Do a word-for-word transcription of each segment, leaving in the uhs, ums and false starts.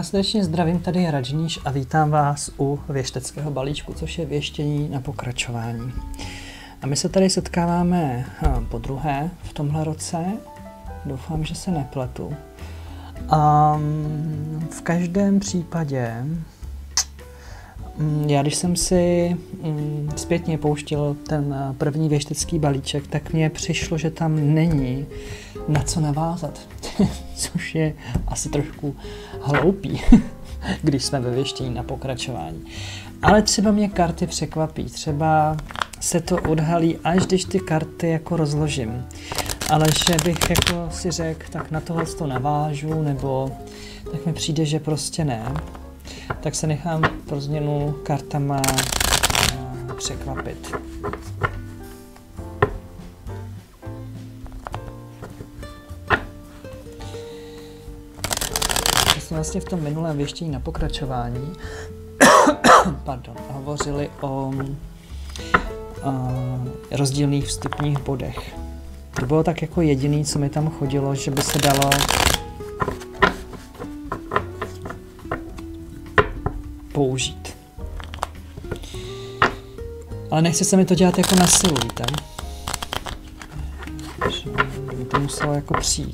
Já vás srdečně zdravím, tady je Radžníš a vítám vás u věšteckého balíčku, což je věštění na pokračování. A my se tady setkáváme po druhé v tomhle roce, doufám, že se nepletu. A v každém případě, já když jsem si zpětně pouštěl ten první věštecký balíček, tak mně přišlo, že tam není na co navázat, což je asi trošku hloupý, když jsme ve věštění na pokračování. Ale třeba mě karty překvapí, třeba se to odhalí, až když ty karty jako rozložím. Ale že bych jako si řekl, tak na tohle to navážu, nebo tak mi přijde, že prostě ne, tak se nechám pro změnu kartama překvapit. My jsme vlastně v tom minulém věštění na pokračování pardon, hovořili o, o rozdílných vstupních bodech. To bylo tak jako jediný, co mi tam chodilo, že by se dalo použít. Ale nechci se mi to dělat jako na silu, víte? By to muselo jako přijít.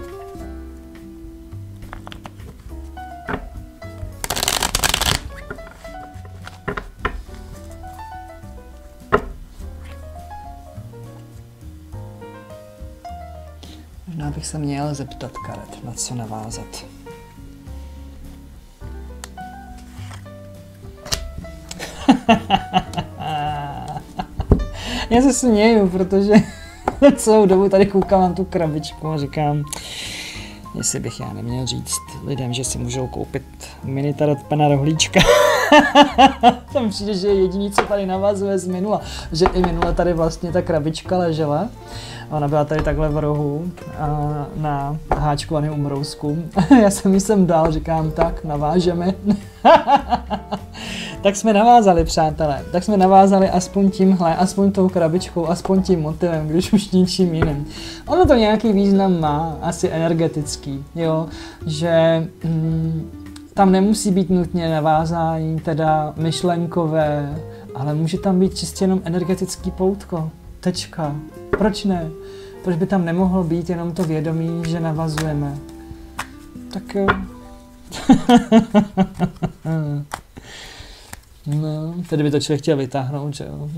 Možná bych se měl zeptat karet, na co navázat. Já se směju, protože celou dobu tady koukám na tu krabičku a říkám, jestli bych já neměl říct lidem, že si můžou koupit mini tarot pana Rohlíčka. Tam přijde, že je jediný, co tady navazuje z minula. Že i minule tady vlastně ta krabička ležela. Ona byla tady takhle v rohu na háčkovaném umrousku. Já jsem ji sem dal, říkám, tak navážeme. Tak jsme navázali, přátelé. Tak jsme navázali aspoň tímhle, aspoň tou krabičkou, aspoň tím motivem, když už ničím jiným. Ono to nějaký význam má, asi energetický, jo, že mm, tam nemusí být nutně navázání, teda myšlenkové, ale může tam být čistě jenom energetický poutko, tečka. Proč ne? Proč by tam nemohlo být jenom to vědomí, že navazujeme? Tak jo. No, tedy by to člověk chtěl vytáhnout, že jo?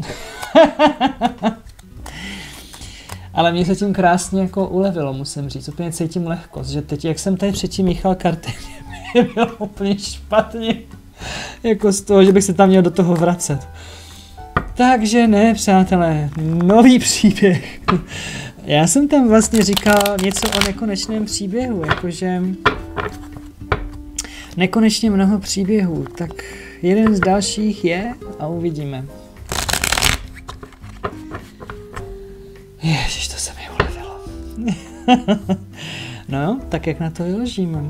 Ale mě se tím krásně jako ulevilo, musím říct. Úplně cítím lehkost, že teď, jak jsem tady předtím míchal karty, mě bylo úplně špatně. Jako z toho, že bych se tam měl do toho vracet. Takže ne, přátelé, nový příběh. Já jsem tam vlastně říkal něco o nekonečném příběhu, jakože nekonečně mnoho příběhů, tak jeden z dalších je a uvidíme. Ježiš, to se mi ulevilo. No jo, tak jak na to vyložíme.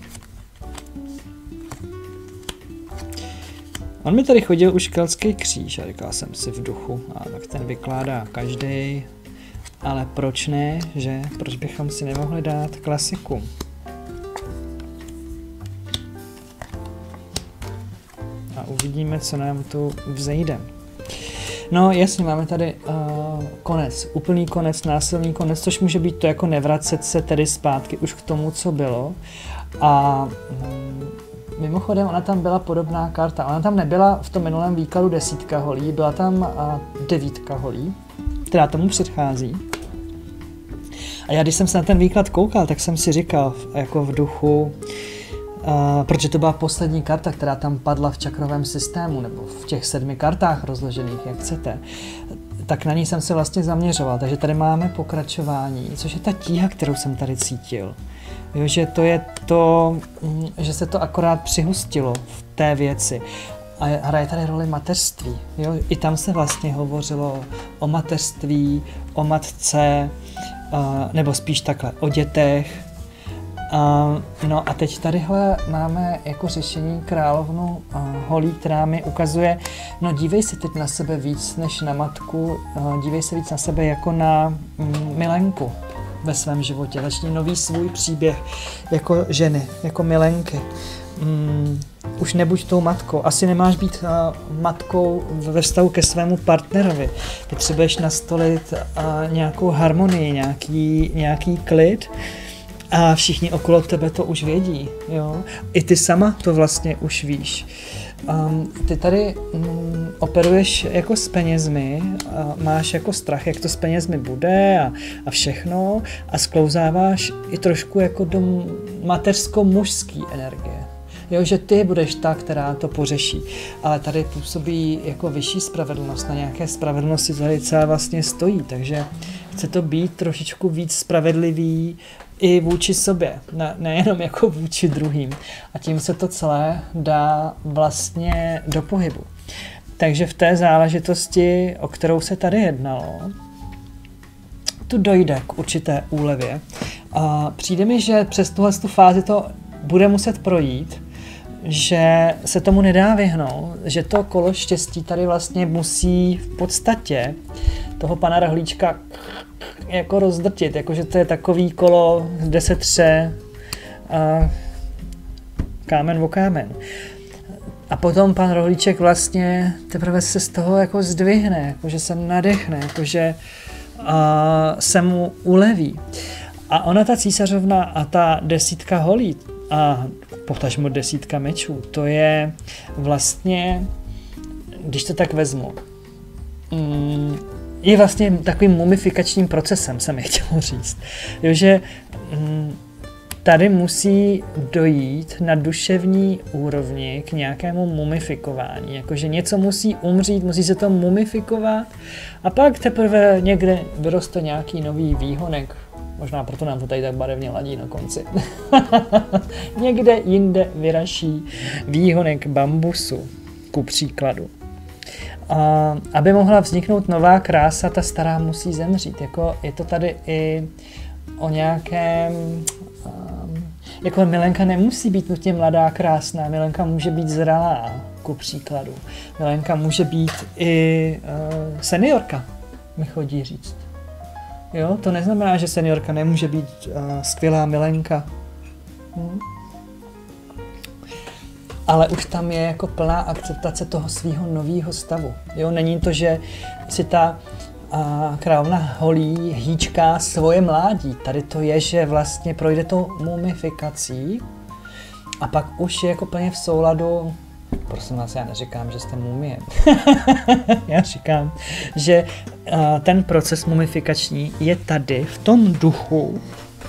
On mi tady chodil už keltský kříž a říkal jsem si v duchu, a tak ten vykládá každý, ale proč ne, že? Proč bychom si nemohli dát klasiku? A uvidíme, co nám tu vzejde. No jasně, máme tady uh, konec, úplný konec, násilný konec, což může být to jako nevracet se tedy zpátky už k tomu, co bylo. A um, mimochodem, ona tam byla podobná karta. Ona tam nebyla v tom minulém výkladu desítka holí, byla tam uh, devítka holí, která tomu předchází. A já, když jsem se na ten výklad koukal, tak jsem si říkal jako v duchu, uh, protože to byla poslední karta, která tam padla v čakrovém systému, nebo v těch sedmi kartách rozložených, jak chcete, tak na ní jsem se vlastně zaměřoval. Takže tady máme pokračování, což je ta tíha, kterou jsem tady cítil. Jo, že to je to, že se to akorát přihustilo v té věci. A hraje tady roli mateřství. Jo? I tam se vlastně hovořilo o mateřství, o matce, uh, nebo spíš takhle o dětech. Uh, no a teď tadyhle máme jako řešení královnu uh, holí, která mi ukazuje, no dívej se teď na sebe víc než na matku, uh, dívej se víc na sebe jako na mm, milenku ve svém životě. Začni nový svůj příběh jako ženy, jako milenky. mm, už nebuď tou matkou. Asi nemáš být uh, matkou ve vztahu ke svému partnerovi. Potřebuješ nastolit uh, nějakou harmonii, nějaký, nějaký klid a všichni okolo tebe to už vědí. Jo? I ty sama to vlastně už víš. Um, ty tady um, operuješ jako s penězmi, a máš jako strach, jak to s penězmi bude a, a všechno a sklouzáváš i trošku jako do mateřsko-mužský energie. Jo, že ty budeš ta, která to pořeší. Ale tady působí jako vyšší spravedlnost, na nějaké spravedlnosti tady celé vlastně stojí, takže chce to být trošičku víc spravedlivý i vůči sobě, ne, nejenom jako vůči druhým. A tím se to celé dá vlastně do pohybu. Takže v té záležitosti, o kterou se tady jednalo, tu dojde k určité úlevě. A přijde mi, že přes tuhle fázi to bude muset projít, že se tomu nedá vyhnout, že to kolo štěstí tady vlastně musí v podstatě toho pana Rohlíčka jako rozdrtit, jakože to je takový kolo, kde se tře a kámen o kámen. A potom pan Rohlíček vlastně teprve se z toho jako zdvihne, jakože se nadechne, jakože a se mu uleví. A ona, ta císařovna a ta desítka holí a potažmo desítka mečů, to je vlastně, když to tak vezmu, mm, je vlastně takovým mumifikačním procesem, jsem chtěl říct. Jo, že mm, tady musí dojít na duševní úrovni k nějakému mumifikování. Jakože něco musí umřít, musí se to mumifikovat a pak teprve někde vyroste nějaký nový výhonek. Možná proto nám to tady tak barevně ladí na konci. Někde jinde vyraší výhonek bambusu, ku příkladu. A aby mohla vzniknout nová krása, ta stará musí zemřít. Jako je to tady i o nějakém... Um, jako Milenka nemusí být nutně mladá, krásná. Milenka může být zralá, ku příkladu. Milenka může být i uh, seniorka, mi chodí říct. Jo, to neznamená, že seniorka nemůže být uh, skvělá Milenka. Hm? Ale už tam je jako plná akceptace toho svého nového stavu. Jo, není to, že si ta uh, královna holí hýčká svoje mládí. Tady to je, že vlastně projde to mumifikací a pak už je jako plně v souladu. Prosím vás, já neříkám, že jste mumie. Já říkám, že uh, ten proces mumifikační je tady v tom duchu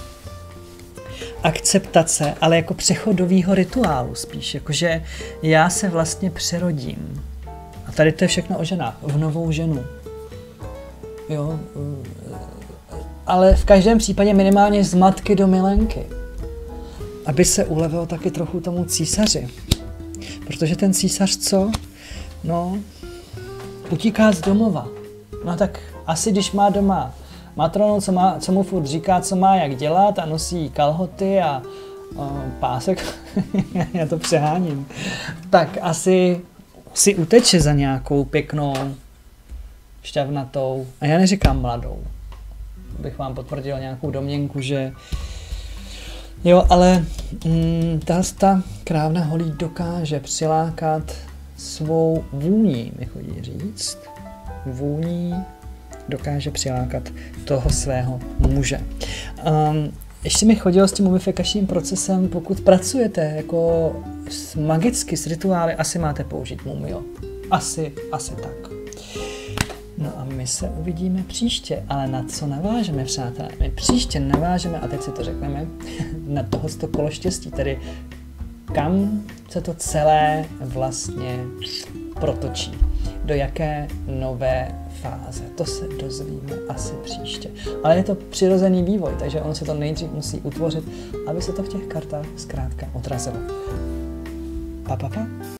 akceptace, ale jako přechodového rituálu spíš, jakože já se vlastně přerodím. A tady to je všechno o ženách, v novou ženu. Jo, ale v každém případě minimálně z matky do milenky. Aby se ulevilo taky trochu tomu císaři. Protože ten císař co? No, utíká z domova. No tak asi když má doma matronu, co, má, co mu furt říká, co má jak dělat a nosí kalhoty a o, pásek, já to přeháním, tak asi si uteče za nějakou pěknou, šťavnatou, a já neříkám mladou, bych vám potvrdil nějakou domněnku, že jo, ale mm, ta krávna holí dokáže přilákat svou vůní, mi chodí říct, vůní dokáže přilákat toho svého muže. Um, ještě mi chodilo s tím mumifikačním procesem, pokud pracujete jako s, magicky s rituály, asi máte použít mumio. Asi, asi tak. No a my se uvidíme příště, ale na co navážeme, přátelé? My příště navážeme, a teď si to řekneme, na tohoto kolo štěstí, tedy kam se to celé vlastně protočí, do jaké nové fáze. To se dozvíme asi příště. Ale je to přirozený vývoj, takže ono se to nejdřív musí utvořit, aby se to v těch kartách zkrátka odrazilo. Pa, pa, pa.